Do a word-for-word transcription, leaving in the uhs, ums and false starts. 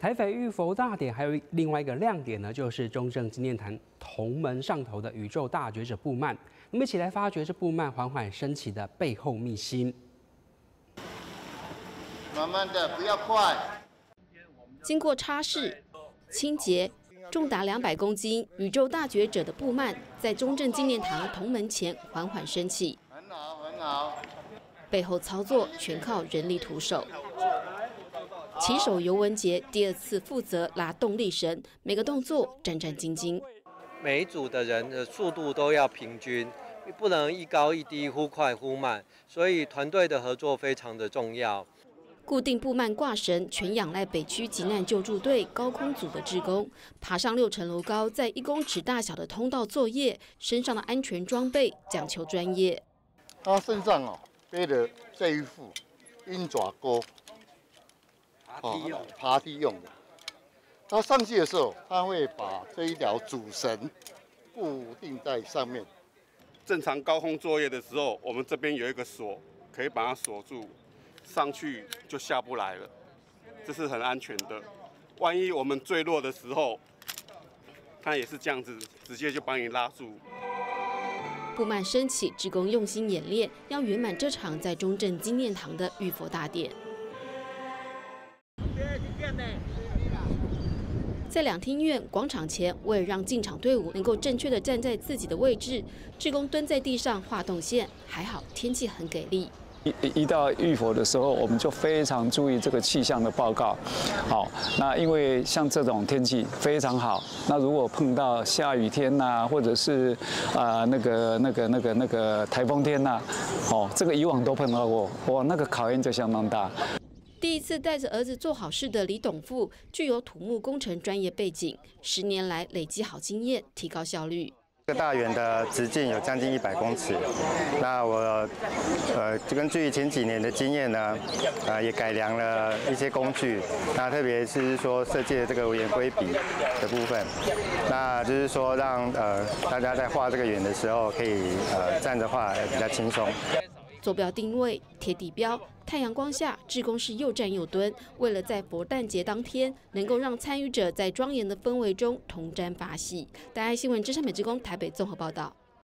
台北浴佛大典还有另外一个亮点呢，就是中正纪念堂铜门上头的宇宙大觉者布幔。我们一起来发掘这布幔缓缓升起的背后秘辛。 慢慢的，不要快。 经过擦拭、清洁，重达两百公斤宇宙大觉者的布幔在中正纪念堂铜门前缓缓升起。 很好，很好。 背后操作全靠人力徒手。骑手尤文杰第二次负责拉动力绳，每个动作战战兢兢。 每一组的人的速度都要平均，不能一高一低，忽快忽慢，所以团队的合作非常的重要。 固定布幔挂绳全仰赖北区急难救助队高空组的志工，爬上六层楼高，在一公尺大小的通道作业，身上的安全装备讲求专业。 他身上哦背的这一副鹰爪钩，爬梯用爬梯用的。他上去的时候，他会把这一条主绳固定在上面。 正常高空作业的时候，我们这边有一个锁，可以把它锁住。上去就下不来了，这是很安全的。万一我们坠落的时候，它也是这样子，直接就把你拉住。 布幔升起，志工用心演练，要圆满这场在中正纪念堂的浴佛大典。在两厅院广场前，为了让进场队伍能够正确的站在自己的位置，志工蹲在地上画动线，还好天气很给力。 一一到浴佛的时候，我们就非常注意这个气象的报告。好，那因为像这种天气非常好，那如果碰到下雨天呐、啊，或者是啊、呃、那个那个那个那个台风天呐、啊，哦，这个以往都碰到过，哇，那个考验就相当大。 第一次带着儿子做好事的李董富，具有土木工程专业背景，十年来累积好经验，提高效率。 这个大圆的直径有将近一百公尺，那我呃根据前几年的经验呢，呃也改良了一些工具，那特别是说设计了这个圆规笔的部分，那就是说让呃大家在画这个圆的时候可以呃站着画比较轻松。 坐标定位、贴地标，太阳光下，志工是又站又蹲，为了在佛诞节当天能够让参与者在庄严的氛围中同沾法喜。大爱新闻资深美志工台北综合报道。